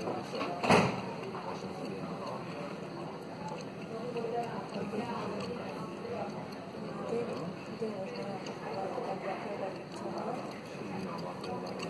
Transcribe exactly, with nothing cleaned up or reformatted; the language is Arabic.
对，对，我想要把它改变，改变成。